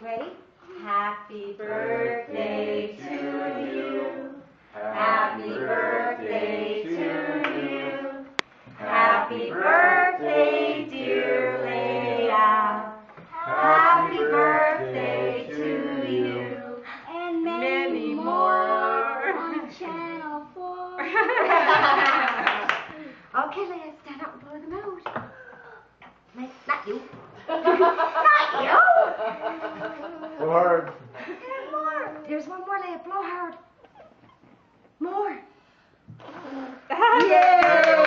Ready? Happy birthday to you. Happy birthday to you. Happy birthday, dear Leah. Happy birthday to you. And Many more. On Channel 4. Okay, Leah, stand up and blow them out. Not you. Not you. Blow hard. There's more. There's one more, Leah. Blow hard. More. Yay!